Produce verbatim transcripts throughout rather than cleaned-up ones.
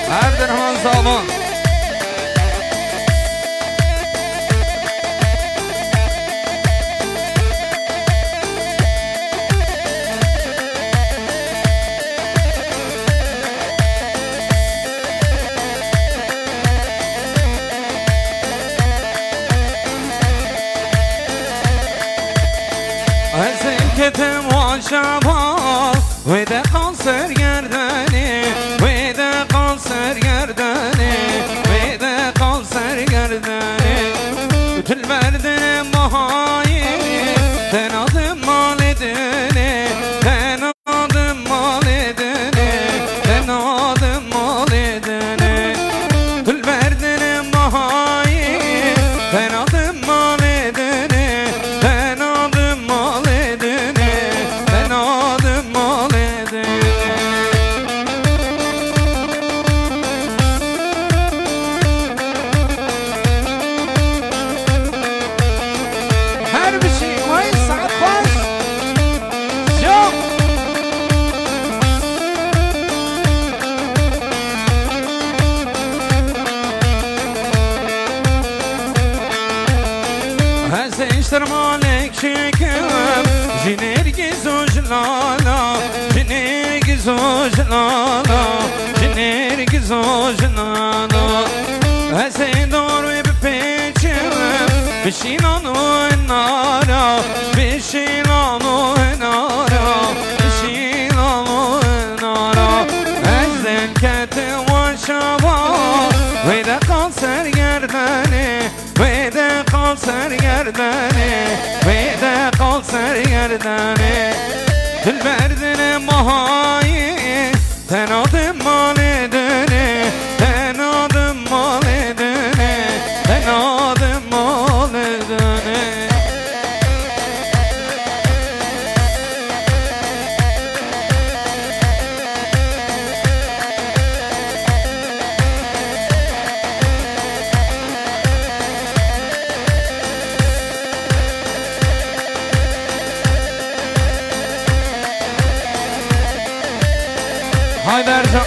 Erdirhan Zaman. Ketim var şabal ve de kanser gerdeni, ve de kanser gerdeni, ve de kanser gerdeni. Bütün verdin mahayı, sen adım mal edeni, sen adım mal edeni, sen adım mal edeni. Bütün verdin mahayı, sen adım mal edeni, sen adım mal edeni. Malek şekem, jinergiz ojlala, jinergiz ojlala, jinergiz ojlala. Hese doğru bir peçem, bişilano enara, bişilano enara, bişilano enara. Ezden kete vaşaba, ve de kanser gerdeni, ve de kanser gerdeni, ve de kanser gerdeni. Dil verdine mahayı, sen adım mal edeni, sen adım mal edeni, sen adım mal edeni. Haydi Ercan.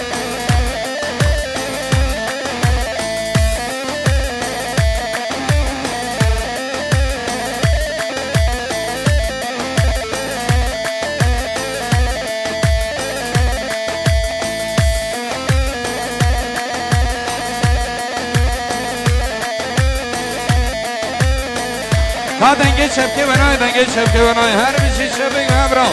Hayden geç şepke ben hayden geç şepke ben hay. Her bir şey şepke ben bravo.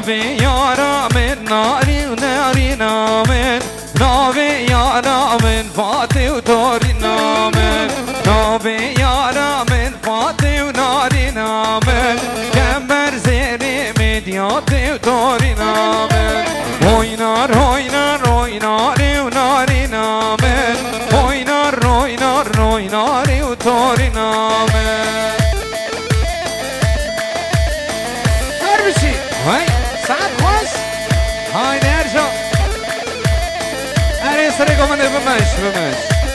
ناوی یارامن ناری و ناری نامن ناوی یارامن فاتی و تاری نامن ناوی یارامن فاتی و ناری نامن کمبر زیری میدیاتی و تاری نامن هوینار هوینار هویناری و ناری نامن هوینار هوینار هویناری و تاری نامن هاي ساعت خوش هاي نرجع اري سرقوا من بمش بمش